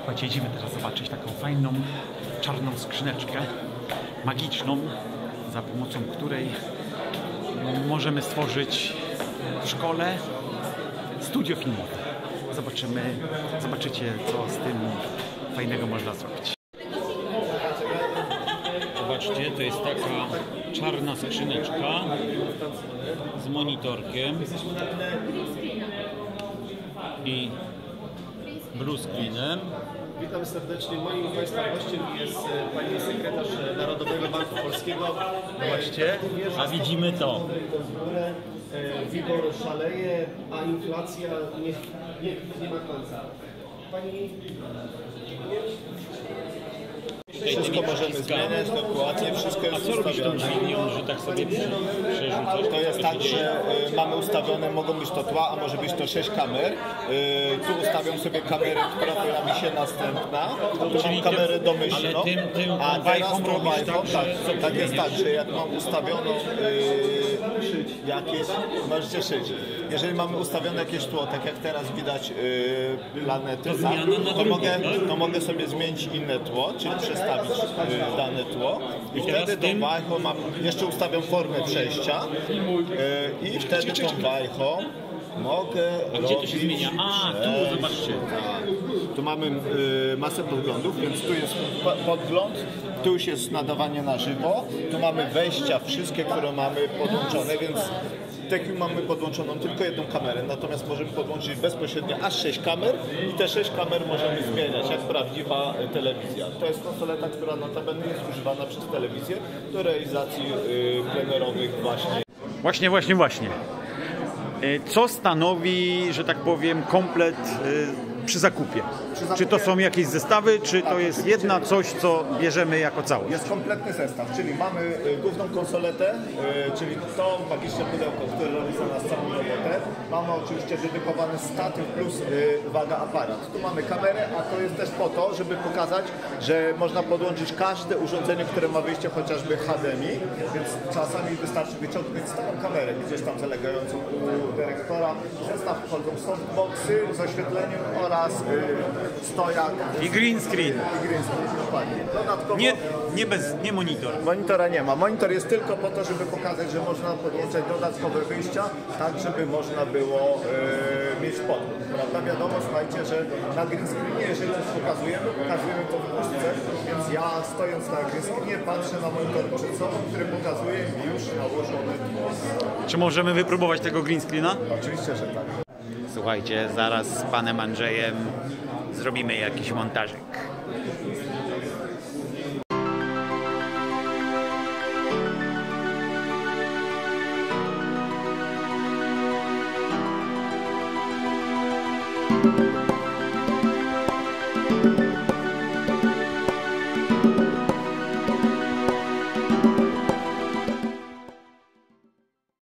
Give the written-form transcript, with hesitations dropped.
Słuchajcie, idziemy teraz zobaczyć taką fajną, czarną skrzyneczkę, magiczną, za pomocą której możemy stworzyć w szkole studio filmowe. Zobaczycie, co z tym fajnego można zrobić. Zobaczcie, to jest taka czarna skrzyneczka z monitorkiem i blue screenem. Witam serdecznie. Moim Państwa gościem jest pani sekretarz Narodowego Banku Polskiego. Zobaczcie, a widzimy to. WIBOR szaleje, a inflacja nie ma końca. Pani... Wszystko możemy zmieniać, dokładnie, wszystko jest ustawione. A co robisz tą dźwignią, że tak sobie przerzucasz? To jest tak, że mamy ustawione, mogą być to tła, a może być to 6 kamer. Tu ustawiam sobie kamerę, która pojawi się następna. Tu mam kamerę domyślną, a teraz tą wajchą, tak jest tak, że jak mam ustawioną jakieś, możecie szyć. Jeżeli mamy ustawione jakieś tło, tak jak teraz widać planety, to mogę sobie zmienić inne tło, czyli przestawić dane tło i wtedy tą wajchą mam, jeszcze ustawiam formę przejścia i wtedy tą wajchą mogę robić... Gdzie to się zmienia? A, tu zobaczcie. Tu mamy masę podglądów, więc tu jest podgląd, tu już jest nadawanie na żywo, tu mamy wejścia wszystkie, które mamy podłączone, więc tak mamy podłączoną tylko jedną kamerę, natomiast możemy podłączyć bezpośrednio aż 6 kamer i te 6 kamer możemy zmieniać jak prawdziwa telewizja. To jest konsoleta, która notabene jest używana przez telewizję do realizacji plenerowych Właśnie. Co stanowi, że tak powiem, komplet przy zakupie? Czy to są jakieś zestawy, czy to jest jedna coś, co bierzemy jako całość? Jest kompletny zestaw, czyli mamy główną konsoletę, czyli to magiczne pudełko, które robi za nas całą robotę. Mamy oczywiście dedykowany statyw plus aparat. Tu mamy kamerę, a to jest też po to, żeby pokazać, że można podłączyć każde urządzenie, które ma wyjście chociażby HDMI, więc czasami wystarczy wyciągnąć stałą kamerę gdzieś tam zalegającą u dyrektora. Zestaw wchodzą softboxy z oświetleniem oraz stojak. I green screen. Dokładnie. Dodatkowo... Nie monitor. Monitora nie ma. Monitor jest tylko po to, żeby pokazać, że można podłączać dodatkowe wyjścia, tak żeby można było mieć podgląd. Prawda? Wiadomo, słuchajcie, że na green screenie, jeżeli coś pokazujemy to w puszce, więc ja stojąc na green screenie patrzę na monitor przed sobą, który pokazuje mi już nałożony tło. Czy możemy wypróbować tego green screena? Oczywiście, że tak. Słuchajcie, zaraz z panem Andrzejem zrobimy jakiś montażyk.